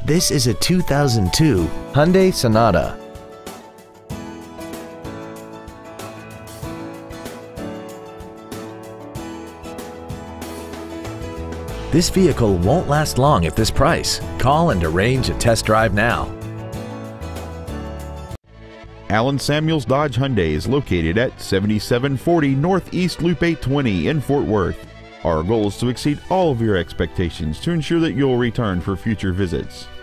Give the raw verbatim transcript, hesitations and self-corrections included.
This is a two thousand two Hyundai Sonata. This vehicle won't last long at this price. Call and arrange a test drive now. Allen Samuels Dodge Hyundai is located at seventy-seven forty Northeast Loop eight twenty in Fort Worth. Our goal is to exceed all of your expectations to ensure that you'll return for future visits.